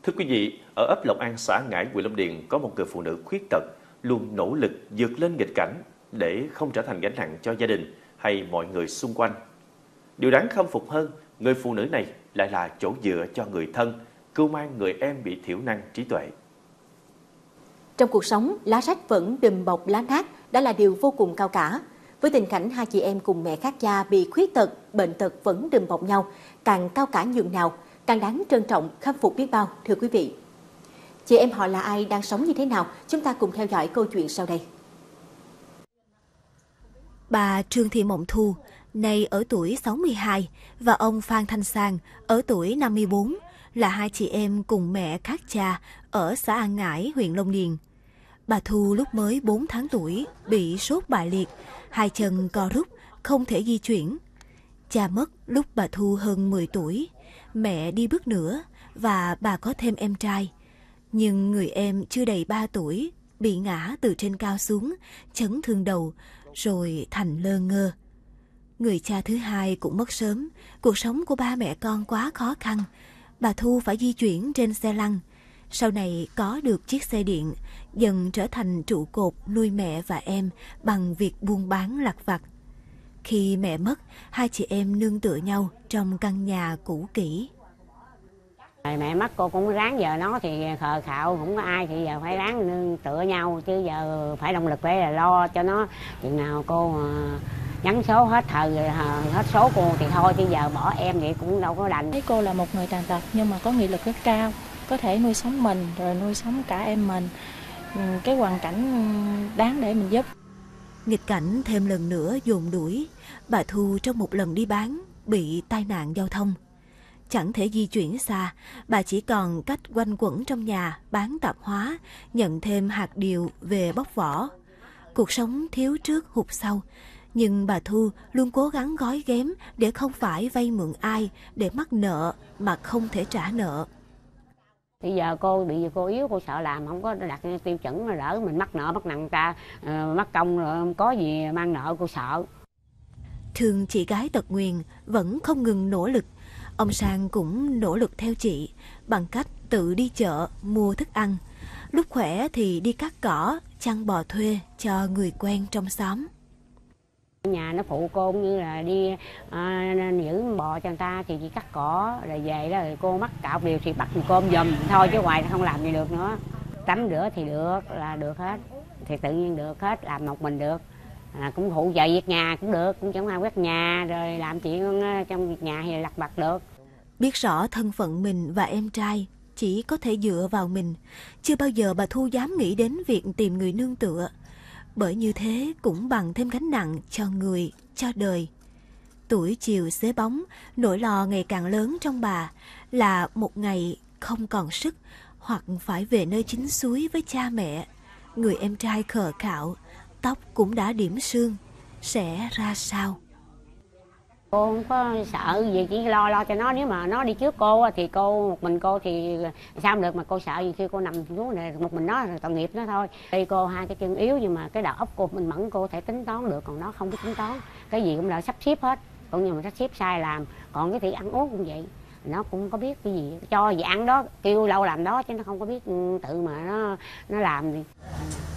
Thưa quý vị, ở ấp Lộc An, xã Ngãi, huyện Long Điền có một người phụ nữ khuyết tật luôn nỗ lực vượt lên nghịch cảnh để không trở thành gánh nặng cho gia đình hay mọi người xung quanh. Điều đáng khâm phục hơn, người phụ nữ này lại là chỗ dựa cho người thân, cưu mang người em bị thiểu năng trí tuệ. Trong cuộc sống, lá rách vẫn đùm bọc lá nát đã là điều vô cùng cao cả. Với tình cảnh hai chị em cùng mẹ khác cha bị khuyết tật, bệnh tật vẫn đùm bọc nhau, càng cao cả nhường nào, càng đáng trân trọng, khâm phục biết bao, thưa quý vị. Chị em họ là ai, đang sống như thế nào? Chúng ta cùng theo dõi câu chuyện sau đây. Bà Trương Thị Mộng Thu, nay ở tuổi 62, và ông Phan Thanh Sang, ở tuổi 54, là hai chị em cùng mẹ khác cha ở xã An Ngãi, huyện Long Điền. Bà Thu lúc mới 4 tháng tuổi bị sốt bại liệt, hai chân co rút, không thể di chuyển. Cha mất lúc bà Thu hơn 10 tuổi, mẹ đi bước nữa và bà có thêm em trai. Nhưng người em chưa đầy 3 tuổi bị ngã từ trên cao xuống, chấn thương đầu, rồi thành lơ ngơ. Người cha thứ hai cũng mất sớm, cuộc sống của ba mẹ con quá khó khăn. Bà Thu phải di chuyển trên xe lăn. Sau này có được chiếc xe điện, dần trở thành trụ cột nuôi mẹ và em bằng việc buôn bán lặt vặt. Khi mẹ mất, hai chị em nương tựa nhau trong căn nhà cũ kỹ. Mẹ mất cô cũng ráng, giờ nó thì khờ khạo, không có ai thì giờ phải ráng nương tựa nhau, chứ giờ phải động lực để là lo cho nó. Chừng nào cô nhắn số hết hết số cô thì thôi, chứ giờ bỏ em vậy cũng đâu có đành. Thấy cô là một người tàn tật nhưng mà có nghị lực rất cao, có thể nuôi sống mình rồi nuôi sống cả em mình. Cái hoàn cảnh đáng để mình giúp. Nghịch cảnh thêm lần nữa dồn đuổi, bà Thu trong một lần đi bán bị tai nạn giao thông. Chẳng thể di chuyển xa, bà chỉ còn cách quanh quẩn trong nhà bán tạp hóa, nhận thêm hạt điều về bóc vỏ. Cuộc sống thiếu trước hụt sau, nhưng bà Thu luôn cố gắng gói ghém để không phải vay mượn ai để mắc nợ mà không thể trả nợ. Bây giờ cô bị cô yếu, cô sợ làm không có đặt tiêu chuẩn mà đỡ mình mắc nợ mắc nặng ta, mắc công rồi có gì mang nợ cô sợ. Thương chị gái tật nguyền vẫn không ngừng nỗ lực. Ông Sang cũng nỗ lực theo chị bằng cách tự đi chợ mua thức ăn. Lúc khỏe thì đi cắt cỏ, chăn bò thuê cho người quen trong xóm. Nhà nó phụ cô cũng như là đi giữ bò cho người ta thì chỉ cắt cỏ, rồi về đó rồi cô mắc cạo điều thì bắt cơm giùm thôi, chứ ngoài không làm gì được nữa. Tắm rửa thì được, là được hết, thì tự nhiên được hết, làm một mình được. Cũng phụ trợ việc nhà cũng được, cũng chẳng ai quét nhà rồi làm chuyện trong việc nhà thì lặt vặt được. Biết rõ thân phận mình và em trai chỉ có thể dựa vào mình, chưa bao giờ bà Thu dám nghĩ đến việc tìm người nương tựa. Bởi như thế cũng bằng thêm gánh nặng cho người, cho đời. Tuổi chiều xế bóng, nỗi lo ngày càng lớn trong bà là một ngày không còn sức, hoặc phải về nơi chính suối với cha mẹ. Người em trai khờ khạo, tóc cũng đã điểm sương, sẽ ra sao? Cô không có sợ gì, chỉ lo cho nó. Nếu mà nó đi trước cô thì cô một mình cô thì sao không được, mà cô sợ gì khi cô nằm xuống này một mình nó, tội nghiệp nó thôi. Tuy cô hai cái chân yếu nhưng mà cái đầu óc cô mình mẫn, cô có thể tính toán được, còn nó không biết tính toán. Cái gì cũng đã sắp xếp hết, cũng như mà sắp xếp sai làm. Còn cái thì ăn uống cũng vậy, nó cũng có biết cái gì cho vậy ăn đó, kêu lâu làm đó, chứ nó không có biết tự mà nó làm gì.